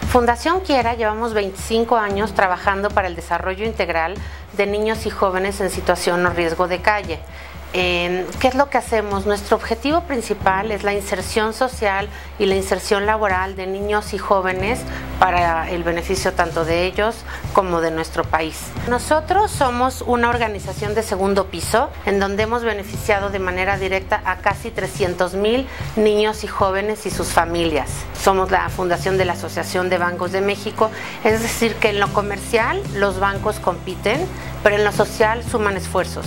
Fundación Quiera llevamos 25 años trabajando para el desarrollo integral de niños y jóvenes en situación o riesgo de calle. ¿Qué es lo que hacemos? Nuestro objetivo principal es la inserción social y la inserción laboral de niños y jóvenes para el beneficio tanto de ellos como de nuestro país. Nosotros somos una organización de segundo piso en donde hemos beneficiado de manera directa a casi 300,000 niños y jóvenes y sus familias. Somos la fundación de la Asociación de Bancos de México, es decir que en lo comercial los bancos compiten, pero en lo social suman esfuerzos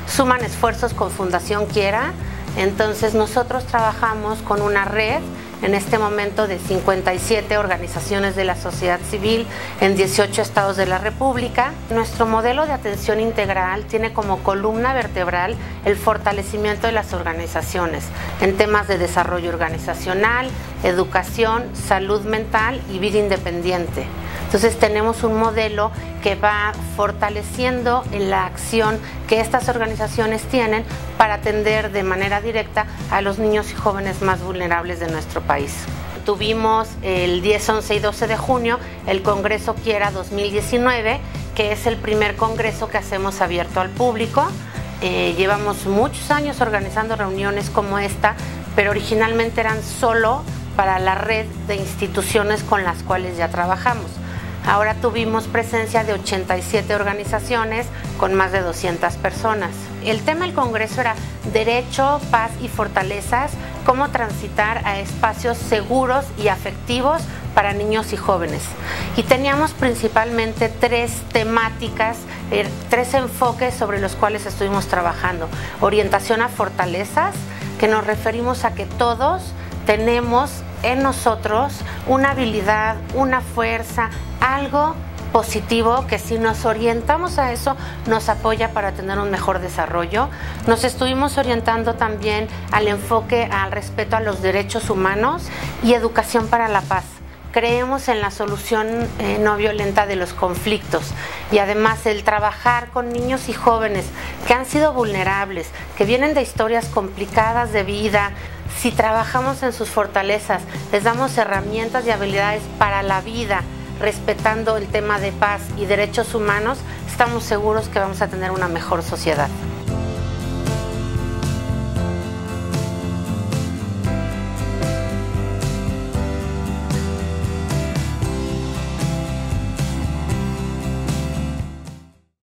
con Fundación Quiera. Entonces nosotros trabajamos con una red en este momento de 57 organizaciones de la sociedad civil en 18 estados de la República. Nuestro modelo de atención integral tiene como columna vertebral el fortalecimiento de las organizaciones en temas de desarrollo organizacional, educación, salud mental y vida independiente. Entonces tenemos un modelo que va fortaleciendo la acción que estas organizaciones tienen para atender de manera directa a los niños y jóvenes más vulnerables de nuestro país. Tuvimos el 10, 11 y 12 de junio el Congreso Quiera 2019, que es el primer congreso que hacemos abierto al público. Llevamos muchos años organizando reuniones como esta, pero originalmente eran solo para la red de instituciones con las cuales ya trabajamos. Ahora tuvimos presencia de 87 organizaciones con más de 200 personas. El tema del Congreso era derecho, paz y fortalezas, cómo transitar a espacios seguros y afectivos para niños y jóvenes. Y teníamos principalmente tres temáticas, tres enfoques sobre los cuales estuvimos trabajando. Orientación a fortalezas, que nos referimos a que todos tenemos en nosotros una habilidad, una fuerza, algo positivo que si nos orientamos a eso nos apoya para tener un mejor desarrollo. Nos estuvimos orientando también al enfoque al respeto a los derechos humanos y educación para la paz. Creemos en la solución no violenta de los conflictos y además el trabajar con niños y jóvenes que han sido vulnerables, que vienen de historias complicadas de vida. Si trabajamos en sus fortalezas, les damos herramientas y habilidades para la vida, respetando el tema de paz y derechos humanos, estamos seguros que vamos a tener una mejor sociedad.